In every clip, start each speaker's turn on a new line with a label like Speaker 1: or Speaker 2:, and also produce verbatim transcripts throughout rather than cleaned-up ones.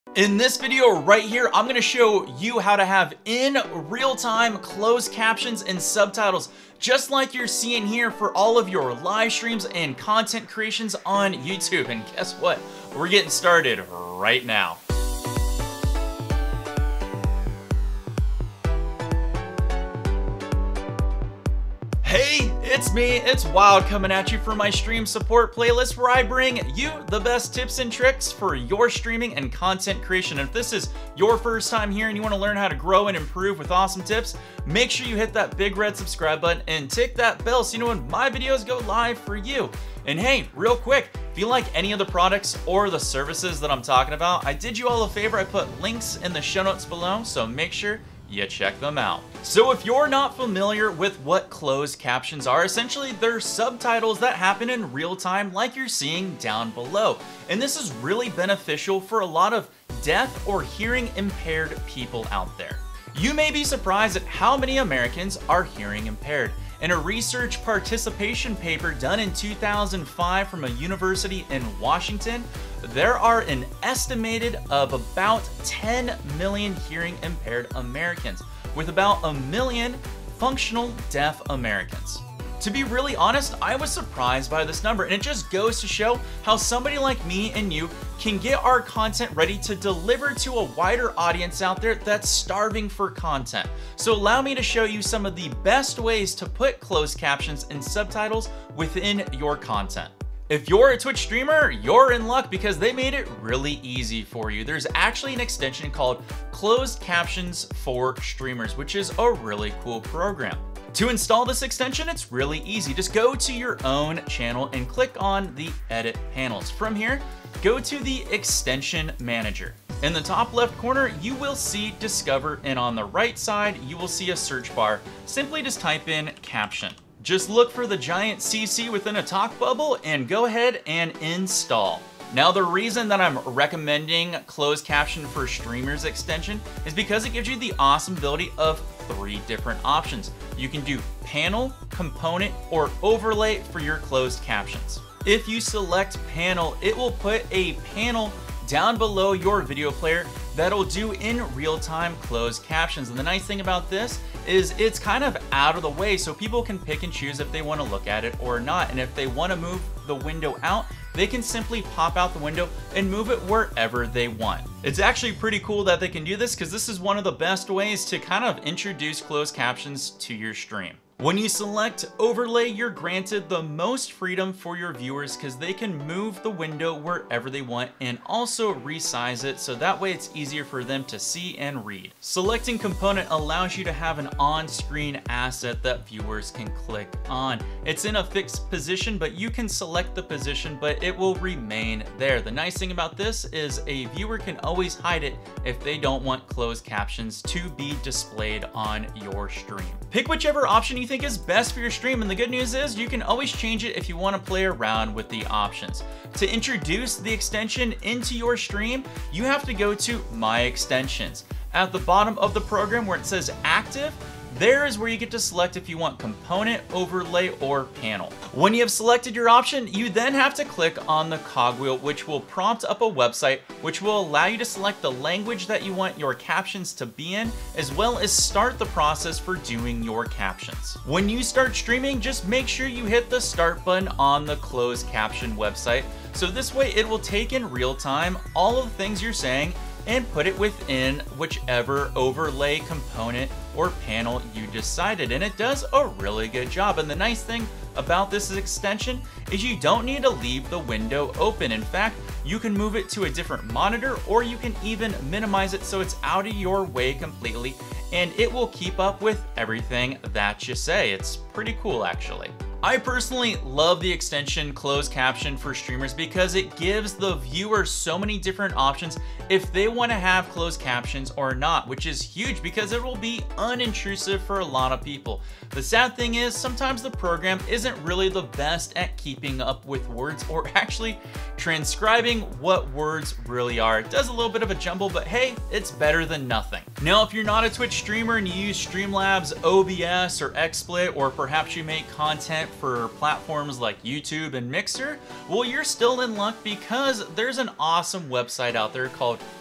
Speaker 1: In this video right here, I'm gonna show you how to have in real-time closed captions and subtitles, just like you're seeing here for all of your live streams and content creations on YouTube. And guess what? We're getting started right now. Hey, it's me, it's Wild, coming at you for my stream support playlist where I bring you the best tips and tricks for your streaming and content creation. And if this is your first time here and you want to learn how to grow and improve with awesome tips, make sure you hit that big red subscribe button and tick that bell so you know when my videos go live for you. And hey, real quick, if you like any of the products or the services that I'm talking about, I did you all a favor. I put links in the show notes below, so make sure you check them out. So if you're not familiar with what closed captions are, essentially they're subtitles that happen in real time like you're seeing down below. And this is really beneficial for a lot of deaf or hearing impaired people out there. You may be surprised at how many Americans are hearing impaired. In a research participation paper done in two thousand five from a university in Washington, there are an estimated of about ten million hearing impaired Americans, with about a million functional deaf Americans. To be really honest, I was surprised by this number, and it just goes to show how somebody like me and you can get our content ready to deliver to a wider audience out there that's starving for content. So allow me to show you some of the best ways to put closed captions and subtitles within your content. If you're a Twitch streamer, you're in luck because they made it really easy for you. There's actually an extension called Closed Captions for Streamers, which is a really cool program. To install this extension, it's really easy. Just go to your own channel and click on the edit panels. From here, go to the extension manager. In the top left corner, you will see discover, and on the right side, you will see a search bar. Simply just type in caption. Just look for the giant C C within a talk bubble and go ahead and install. Now, the reason that I'm recommending Closed Caption for Streamers extension is because it gives you the awesome ability of three different options. You can do panel, component, or overlay for your closed captions. If you select panel, it will put a panel down below your video player that'll do in real-time closed captions. And the nice thing about this is it's kind of out of the way, so people can pick and choose if they want to look at it or not. And if they want to move the window out, they can simply pop out the window and move it wherever they want. It's actually pretty cool that they can do this because this is one of the best ways to kind of introduce closed captions to your stream. When you select overlay, you're granted the most freedom for your viewers because they can move the window wherever they want and also resize it so that way it's easier for them to see and read. Selecting component allows you to have an on-screen asset that viewers can click on. It's in a fixed position, but you can select the position, but it will remain there. The nice thing about this is a viewer can always hide it if they don't want closed captions to be displayed on your stream. Pick whichever option you think is best for your stream, and the good news is you can always change it if you want to play around with the options. To introduce the extension into your stream, you have to go to My Extensions. At the bottom of the program where it says Active, there is where you get to select if you want component, overlay, or panel. When you have selected your option, you then have to click on the cogwheel, which will prompt up a website, which will allow you to select the language that you want your captions to be in, as well as start the process for doing your captions. When you start streaming, just make sure you hit the start button on the closed caption website. So this way it will take in real time all of the things you're saying and put it within whichever overlay, component, or panel you decided. And it does a really good job. And the nice thing about this extension is you don't need to leave the window open. In fact, you can move it to a different monitor, or you can even minimize it so it's out of your way completely, and it will keep up with everything that you say. It's pretty cool, actually. I personally love the extension Closed Caption for Streamers because it gives the viewer so many different options if they want to have closed captions or not, which is huge because it will be unintrusive for a lot of people. The sad thing is sometimes the program isn't really the best at keeping up with words or actually transcribing what words really are. It does a little bit of a jumble, but hey, it's better than nothing. Now, if you're not a Twitch streamer and you use Streamlabs, O B S, or XSplit, or perhaps you make content for platforms like YouTube and Mixer, well, you're still in luck because there's an awesome website out there called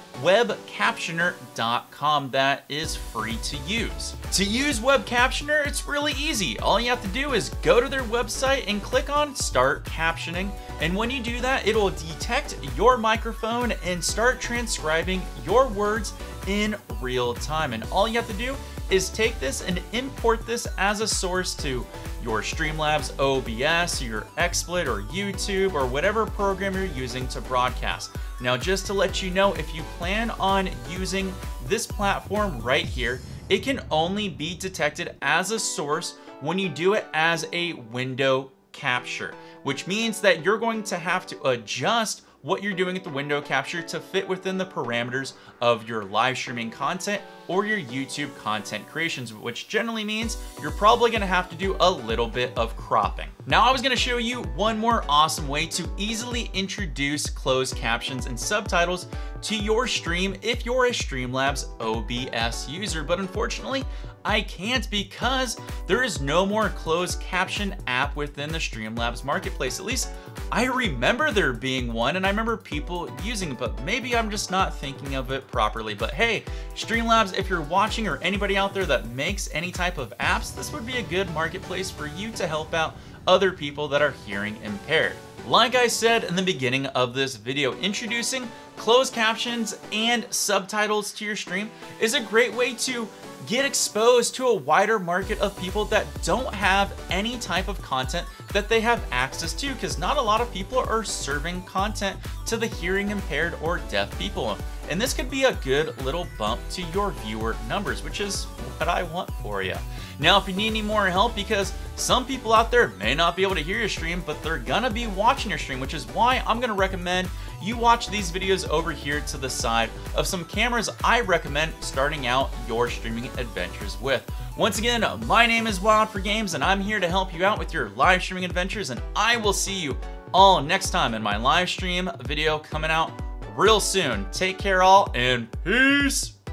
Speaker 1: web captioner dot com that is free to use. To use Web Captioner, it's really easy. All you have to do is go to their website and click on Start Captioning. And when you do that, it'll detect your microphone and start transcribing your words in real time. And all you have to do is take this and import this as a source to your Streamlabs O B S, your XSplit or YouTube, or whatever program you're using to broadcast. Now, just to let you know, if you plan on using this platform right here, it can only be detected as a source when you do it as a window capture, which means that you're going to have to adjust what you're doing at the window capture to fit within the parameters of your live streaming content or your YouTube content creations, which generally means you're probably gonna have to do a little bit of cropping. Now, I was gonna show you one more awesome way to easily introduce closed captions and subtitles to your stream if you're a Streamlabs O B S user, but unfortunately, I can't because there is no more closed caption app within the Streamlabs marketplace. At least I remember there being one, and I remember people using it, but maybe I'm just not thinking of it properly. But hey, Streamlabs, if you're watching, or anybody out there that makes any type of apps, this would be a good marketplace for you to help out other people that are hearing impaired. Like I said in the beginning of this video, introducing closed captions and subtitles to your stream is a great way to get exposed to a wider market of people that don't have any type of content that they have access to, because not a lot of people are serving content to the hearing impaired or deaf people. And this could be a good little bump to your viewer numbers, which is what I want for you. Now, if you need any more help, because some people out there may not be able to hear your stream, but they're gonna be watching your stream, which is why I'm gonna recommend you watch these videos over here to the side of some cameras I recommend starting out your streaming adventures with. Once again, my name is Wild for Games, and I'm here to help you out with your live streaming adventures, and I will see you all next time in my live stream video coming out real soon. Take care all, and peace!